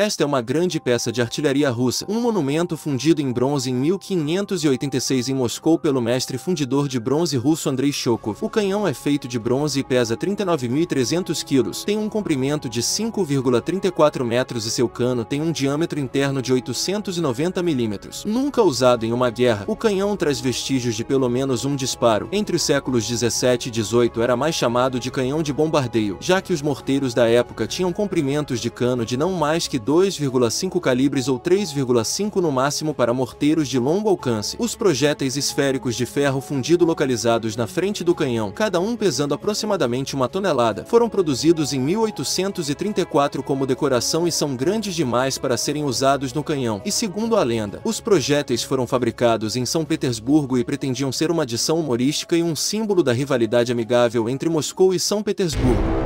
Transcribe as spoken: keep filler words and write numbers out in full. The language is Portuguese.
Esta é uma grande peça de artilharia russa, um monumento fundido em bronze em mil quinhentos e oitenta e seis em Moscou pelo mestre fundidor de bronze russo Andrei Shokov. O canhão é feito de bronze e pesa trinta e nove mil e trezentos quilos, tem um comprimento de cinco vírgula trinta e quatro metros e seu cano tem um diâmetro interno de oitocentos e noventa milímetros. Nunca usado em uma guerra, o canhão traz vestígios de pelo menos um disparo. Entre os séculos dezessete e dezoito era mais chamado de canhão de bombardeio, já que os morteiros da época tinham comprimentos de cano de não mais que dois vírgula cinco calibres ou três vírgula cinco no máximo para morteiros de longo alcance. Os projéteis esféricos de ferro fundido localizados na frente do canhão, cada um pesando aproximadamente uma tonelada, foram produzidos em mil oitocentos e trinta e quatro como decoração e são grandes demais para serem usados no canhão. E segundo a lenda, os projéteis foram fabricados em São Petersburgo e pretendiam ser uma adição humorística e um símbolo da rivalidade amigável entre Moscou e São Petersburgo.